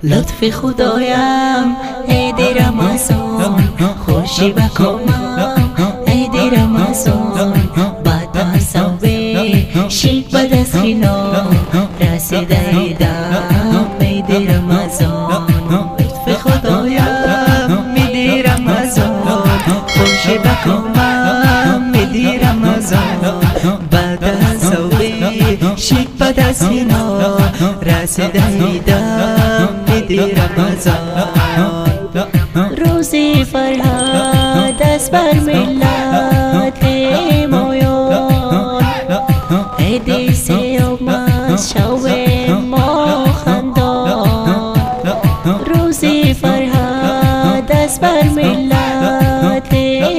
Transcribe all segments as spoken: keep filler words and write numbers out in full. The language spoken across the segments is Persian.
لطف خدایم عید رمضان خوشی بکنم عید رمضان بعد از صوبه شیک بعد از خینا رسیده عیدم عید رمضان لطف خدایم عید رمضان خوشی بکنم عید رمضان بعد از صوبه شیک بعد از خینا رسیده عیدم عید رمضان روزی فرحت است بر ملت مایان عید سیوم از شو ما خندان روزی فرحت است بر ملت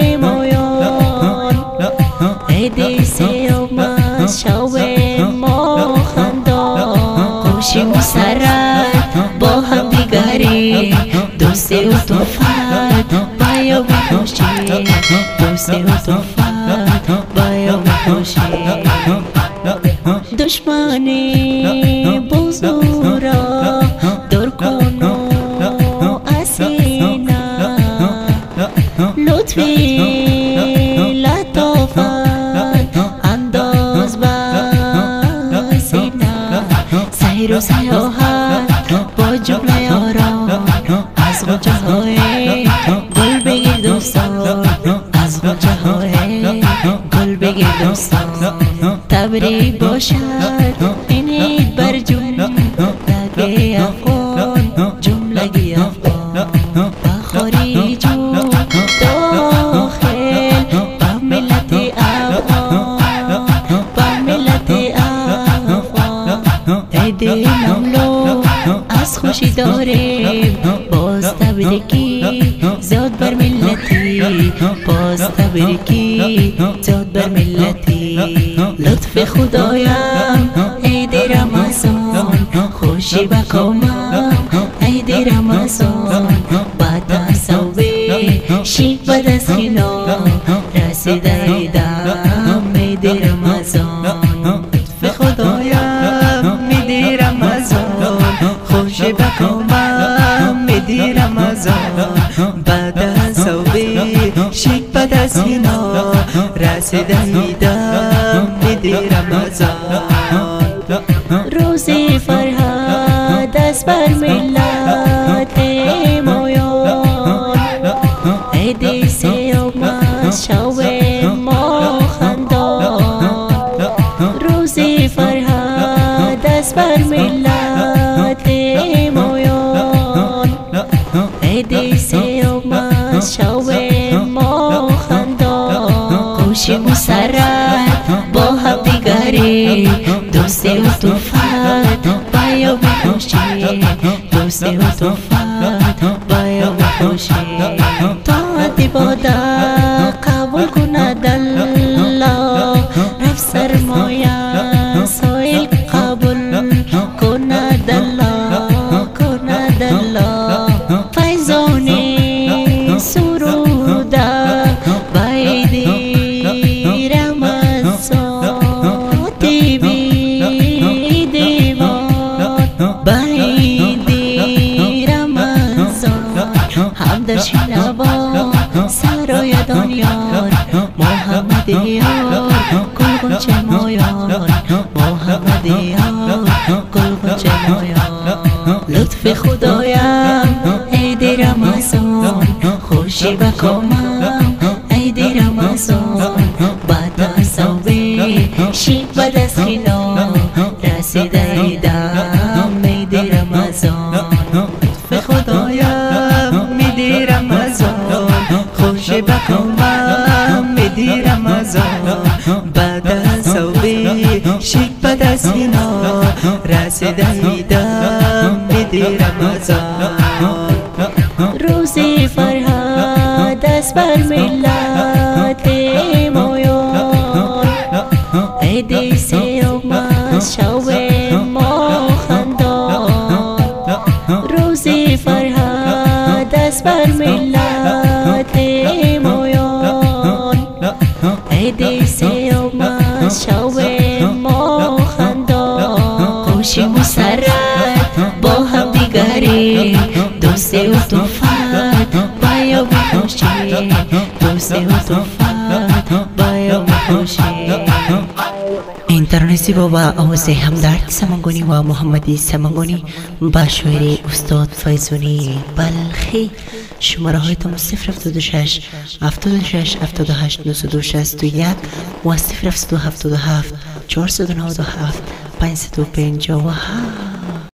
مایان عید سیوم از شو ما خندان خوشی مسرت با هم دیگری دوستی و توفت بایا بکشی دوستی و توفت بایا بکشی دشمنی بزرگا دور کنو از سینه لطفی لطافت انداز بر سینه سیر و سیاحت با جمله یاران از غنچه های گل بگیر دوستان از غنچه های گل بگیر دوستان تبریک باشد این عید بر جملگی افغان جملگی افغان و خارج و داخل با ملت افغان با ملت افغان عید مملو از خوشی داریم باز تبریکی زیاد بر ملتی باز تبریکی زیاد بر ملتی لطف خدایم عید رمضان خوشی بکنم عید رمضان بعد از صوبه شیک بعد از خینا رسیده عیدم عید رمضان لطف خدایم عید رمضان خوشی بکنم عید رمضان بعد از صوبه شیک بعد از خینا رسیده عیدم عید رمضان روزی فرحت است بر ملت مایان عید سیوم از شو ما خندان روزی فرحت است بر ملت مایان عید سیوم از شو ما خندان خوشی مسرت با هم دیگری دوستی و توفت بایا بکشی دوستی و توفت بایا بکشی طاعت بادا قبول کند الله رفت سرمایه سایل قبول کند الله کند الله فیضانی سروده بایدی رمضان تیبی دیوان بایدی رمضان همدر شنوان سرای دانیار محمد یار گل گنچه مایان محمد یار گل گنچه مایان لطف خدایم عید رمضان خوشی بکنم عید رمضان بعد از صوبه شیک بعد از خینا رسیده عیدم عید رمضان لطف خدایم عید رمضان خوشی بکنم عید رمضان بعد از صوبه شیک بعد از خینا رسیده عیدم عید رمضان روزی فرحت است بر ملت مایان عید سیوم از شو ما خندان روزی فرحت است بر ملت مایان عید سیوم از شو ما خندان خوشی مسرت با هم دیگر گری دوستی و توفت بایا بکشی دوستی و توفت بایا بکشی اینترنسی بابا آوازه همدرد سمنگونی و محمدی سمنگونی با شعر استاد فیضونی بلخی. شماره های تماس صفر هفتاد و شش هفتاد و شش هفتاد و هشت نود و شصت و یک و صفر هفتصد و هفتاد و هفت چهارصد و نود و هفت پانصد و پنجاه و هفت.